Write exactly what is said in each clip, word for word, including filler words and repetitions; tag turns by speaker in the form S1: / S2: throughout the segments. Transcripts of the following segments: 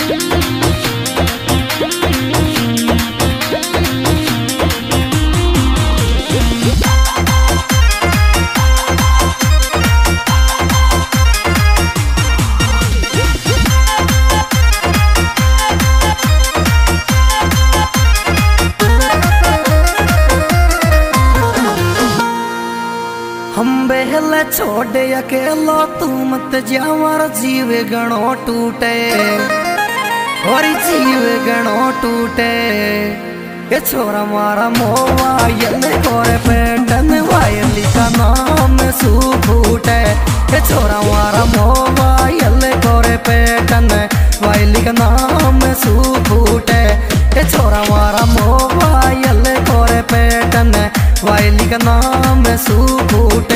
S1: हम बेहले छोड़े अकेलो तू मत जावर जीव गणो टूटे और जीव गणो टूटे। ये छोरा मारा मोवा यले कोरे पेटन वायली का नाम सू फूटे। ये छोरा मारा मोवा यले कोरे पेटन वायली का नाम सू फूटे। ये छोरा मारा मोवा यले कोरे पेटन वायली का नाम सू फूटे।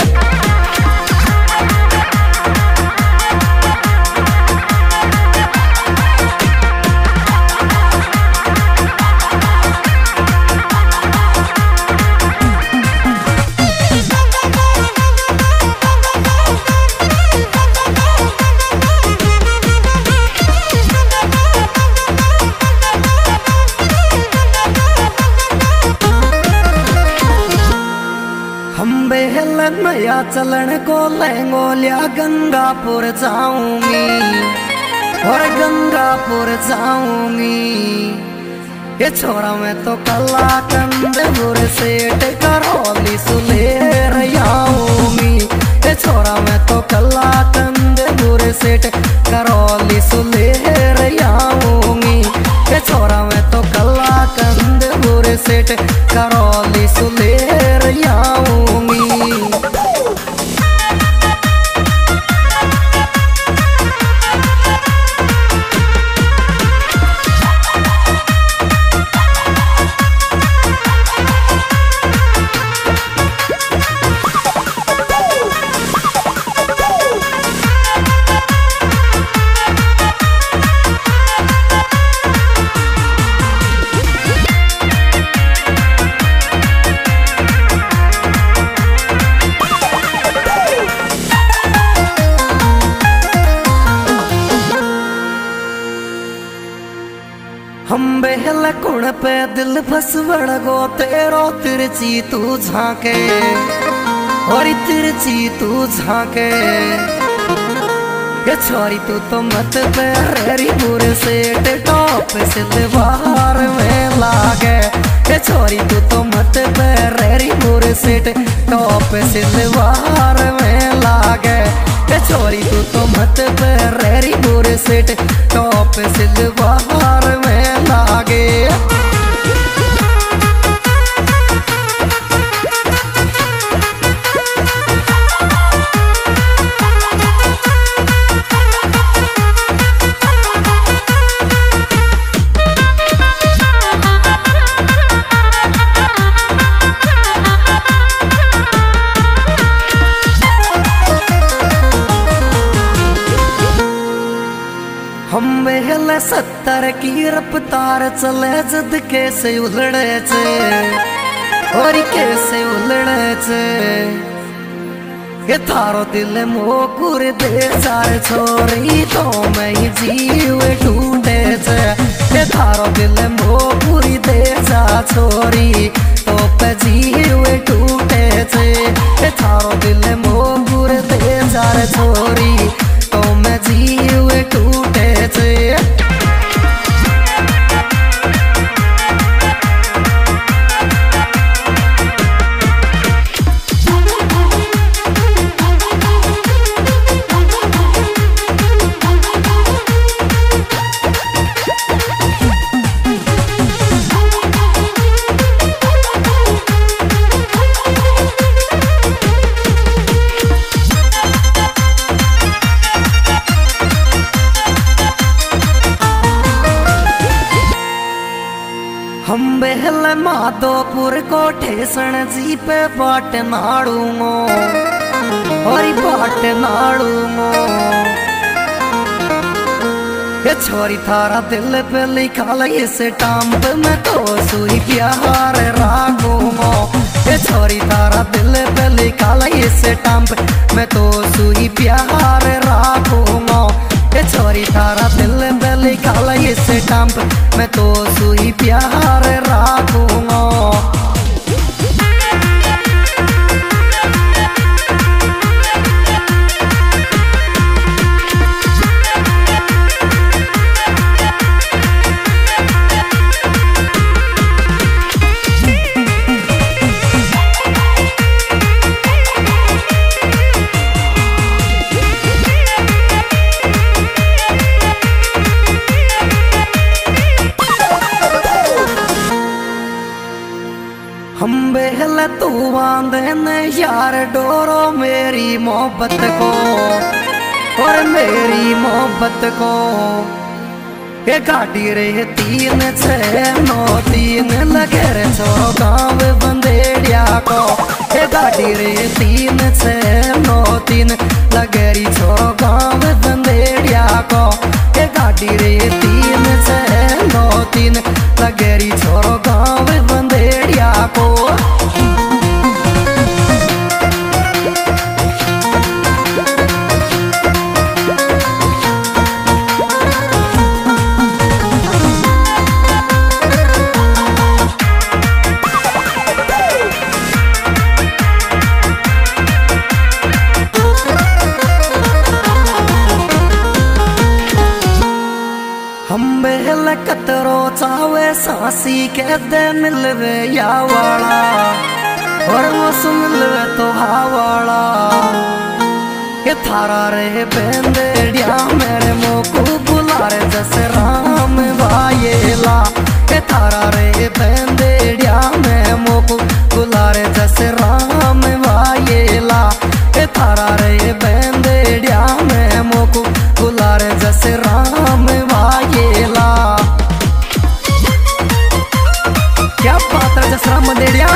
S1: हम बेहल नया चलन को लेंगो लिया गंगापुर जाऊंगी और गंगापुर जाऊंगी। ये छोरा मैं तो कला कंदपुर सेठ करौली सुलेर आऊंगी। ये छोरा मैं तो कला कंदपुर सेठ करौली सुलेर आऊंगी। ये छोरा मैं तो कला कंदपुर सेठ करौली सुलेर आऊंगी। हम बेहल कुण पे दिल फसवड़ गो तेरो तिरची तू झांके और तिरची तू झांके। ये छोरी तू तो मत पे रेरी बुरे से टॉप से दीवार में लागे। ये छोरी तू तो मत पे रेरी बुरे से टॉप से दीवार में लागे। ये छोरी तू तो मत पे रेरी बुरे से टॉप से दीवार में लागे। हम बेहल सत्तर की रफ्तार चले जद कैसे उलड़े छे और कैसे उलड़े छे। ये थारो दिल मोकुर दे चार छोरी तो मैं ही जीव ढूंढे छे। ये थारो दिल मोकुर दे जा छोरी तो पे जीव ढूंढे छे। ये थारो दिल मोकुर दे चार छोरी तो मैं जीव टूटे छे। हम बेहल माधोपुर को ठेसण जी पे बाट नाड़ूंगो और बाट नाड़ूंगो। ये छोरी थारा दिल पे लिखा ले से टांप में तो सुई प्यार रागूंगो। ये छोरी थारा दिल पे लिखा ले से टांप में तो सुई प्यार रागूंगो। ए छोरी थारा दिल पे लिखा ला इस स्टाम्प, मैं तो सुई प्यार राखूंगा। हम बेहल तू बांधे ने यार डोरो मेरी मोहब्बत को, और मेरी मोहब्बत को। ये गाड़ी रे तीन छः नौ तीन लगे रे छो गाँव बंदेड़िया को। ये गाड़ी रे तीन छः नौ तीन लगे री छो गाँव बंदेड़िया को। ये गाड़ी रे तीन छः नौ तीन लगे री छोरो गाँव बंदेड़िया को। हम बेहल कतरो चावे सांसी के दे मिलवे या वाला, और वो सुन मिलवे तो हावाला। ये थारा रे बेंदेड़िया मेरे मोको बुला रे जैसे राम भाईला। ये थारा रे बेंदेड़िया मेरे मोको बुला रे जैसे राम भाईला। ये थारा रे बेंदेड़िया मेरे मोको बुला रे जैसे राम भाईला। क्या बात है जसरा बंदेड़िया।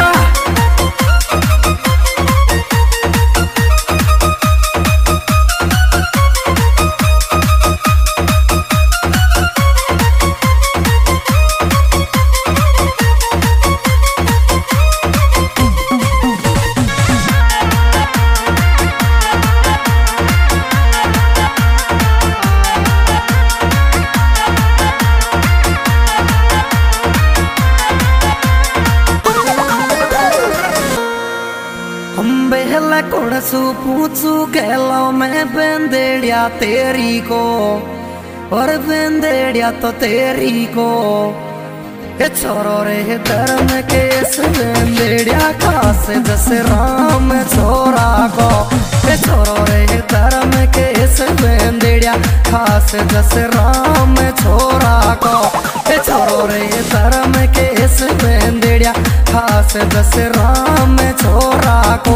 S1: कुड़सू पूछू कहलो मैं बंदेड़िया तेरी को, और बंदेड़िया तो तेरी को। ये छोरो रे धर्म केस बंदेड़िया खास जैसे राम छोरा को। ये छोरो रे धर्म केस बंदेड़िया खास जैसे राम छोरा को। ये छोरो रे धर्म केस बंदेड़िया खास जैसे राम छोरा को।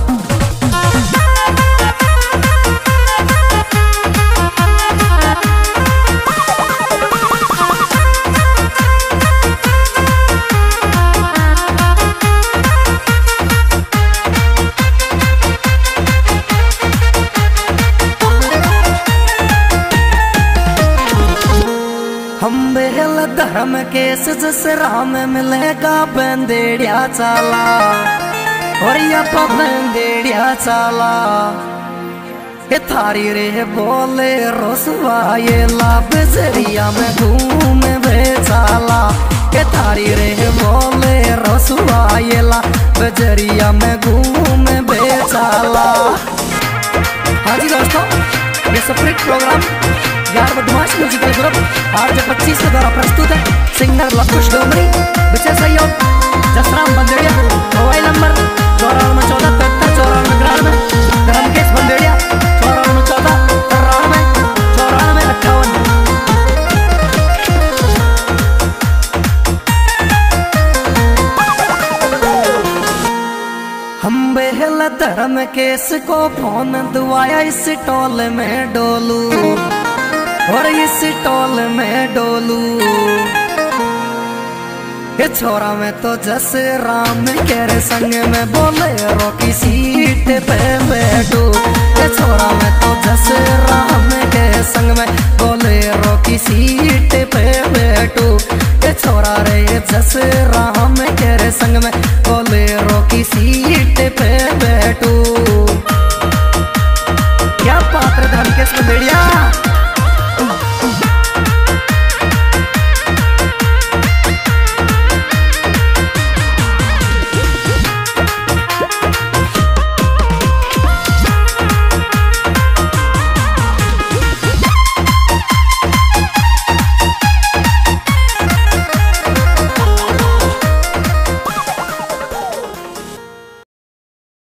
S1: हम बेहल धर्म केस जैसे राम मिलेगा बंदेड़िया चाला, और या बंदेड़िया चाला। ये थारी रे बोले रोसवा ये लाभ जरिया में घूम बेचाला। ये थारी रे बोले रोसवा ये लाभ जरिया में घूम बेचाला। हाँ जी दोस्तों, ये सेपरेट प्रोग्राम यार बदमाश म्यूजिकल ग्रुप आर जे पच्चीस के द्वारा प्रस्तुत है। सिंगर लकुश डोमरी, विशेष सहयोग जसराम बंदेड़िया। मोबाइल नंबर चौरानवे चौदह तिहत्तर चौरानवे ग्यारह, धर्मकेश बंदेड़िया चौरानवे चौदह तिरानवे चौरानवे अट्ठावन। हम बेहल धर्म केस को फोन दुआया इस टोल में डोलू, और इस टोल में डोलू। ये छोरा में तो जस राम के संग में बोले रो की सीट पे बैठू। ये छोरा में तो जस राम के संग में बोले रो की सीट पे बैठू। ये छोरा रे जस राम के संग में बोले रो की सीट पे बैठू। क्या पात्र धर्मकेश बंदेड़िया।